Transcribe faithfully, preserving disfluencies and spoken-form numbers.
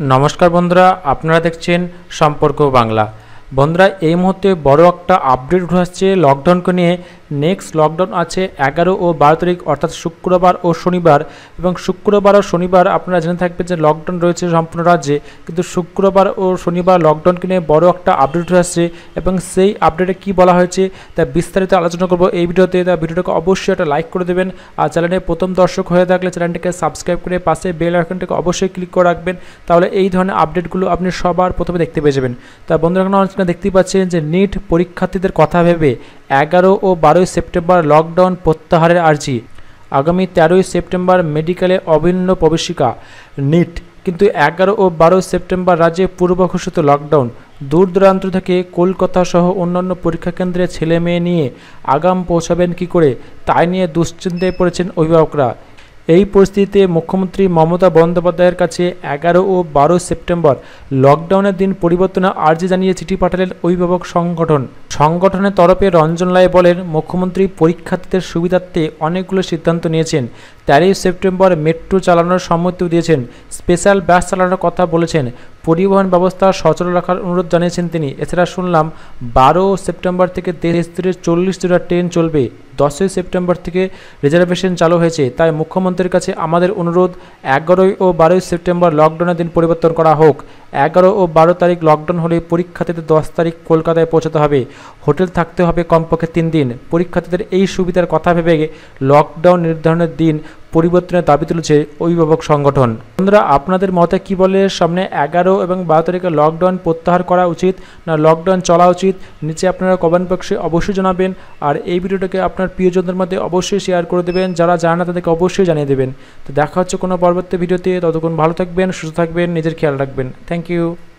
नमस्कार बंधुरा आपनारा देखছেন सम्पर्क बांगला। बंधुरा এই মুহূর্তে বড় একটা আপডেট উঠে আসছে লকডাউনকে নিয়ে। नेक्स्ट लकडाउन आछे एगारो और बारो तारीख अर्थात शुक्रवार और शनिवार এবং शुक्रवार और शनिवार আপনারা জেনে থাকবেন যে লকডাউন রয়েছে সম্পূর্ণ রাজ্যে, কিন্তু শুক্রবার ও শনিবার লকডাউনকে নিয়ে বড় একটা আপডেট উঠে আসছে এবং সেই আপডেটে কি বলা হয়েছে তা বিস্তারিত আলোচনা করব এই ভিডিওতে। তা ভিডিওটাকে অবশ্যই একটা লাইক করে দেবেন আর চ্যানেলে প্রথম দর্শক হয়ে থাকলে চ্যানেলটিকে সাবস্ক্রাইব করে পাশে বেল আইকনটাকে অবশ্যই ক্লিক করে রাখবেন, তাহলে এই ধরনের আপডেটগুলো আপনি সবার প্রথমে দেখতে পেয়ে যাবেন। তা বন্ধুরা আপনারা দেখতেই পাচ্ছেন যে নিট পরীক্ষার্থীদের কথা ভেবে एगारो और बारोई सेप्टेम्बर लकडाउन प्रत्याहारेर आर्जी। आगामी तेरोई सेप्टेम्बर मेडिकले अभिन्न प्रवेशिका निट, किन्तु एगारो और बारो सेप्टेम्बर राज्य पूर्व घोषित लकडाउन। दूर दूरान्त थेके कलकाता सह अन्यान्य परीक्षा केंद्रे छेले मेये निये आगाम पौঁছাবেন कि करे ताई निये दुश्चिंताय पड़ेছেন अभिभावकरा। এই পরিস্থিতিতে মুখ্যমন্ত্রী মমতা বন্দ্যোপাধ্যায়ের কাছে এগারো ও বারো সেপ্টেম্বর লকডাউনের দিন পরিবর্তনের আর্জি জানিয়ে চিঠি পাঠালেন অভিভাবক সংগঠন। সংগঠনের তরফে রঞ্জন রায় বলেন, মুখ্যমন্ত্রী পরীক্ষার্থীদের সুবিধার্থে অনেকগুলো সিদ্ধান্ত নিয়েছেন। তেরোই সেপ্টেম্বর মেট্রো চালানোর সম্মতিও দিয়েছেন, স্পেশাল বাস চালানোর কথা বলেছেন, পরিবহন ব্যবস্থা সচল রাখার অনুরোধ জানিয়েছেন তিনি। এছাড়া শুনলাম বারো সেপ্টেম্বর থেকে দেশ জুড়ে চল্লিশ জোড়া ট্রেন চলবে, দশই সেপ্টেম্বর থেকে রিজার্ভেশন চালু হয়েছে। তাই মুখ্যমন্ত্রীর কাছে আমাদের অনুরোধ এগারোই ও বারোই সেপ্টেম্বর লকডাউনের দিন পরিবর্তন করা হোক। এগারো ও বারো তারিখ লকডাউন হলে পরীক্ষার্থীদের দশ তারিখ কলকাতায় পৌঁছাতে হবে, হোটেল থাকতে হবে কমপক্ষে তিন দিন। পরীক্ষার্থীদের এই সুবিধার কথা ভেবে লকডাউন নির্ধারণের দিন পরিবর্তনের দাবি তুলেছে অভিভাবক সংগঠন। বন্ধুরা আপনাদের মতে কি বলে, সামনে এগারো এবং বারো তারিখে লকডাউন প্রত্যাহার করা উচিত না লকডাউন চলা উচিত? নিচে আপনারা কমেন্ট বক্সে অবশ্যই জানাবেন আর এই ভিডিওটাকে আপনার প্রিয়জনদের মধ্যে অবশ্যই শেয়ার করে দেবেন, যারা জানে না তাদেরকে অবশ্যই জানিয়ে দেবেন। তো দেখা হচ্ছে কোনো পরবর্তী ভিডিওতে, ততক্ষণ ভালো থাকবেন, সুস্থ থাকবেন, নিজের খেয়াল রাখবেন। Thank you.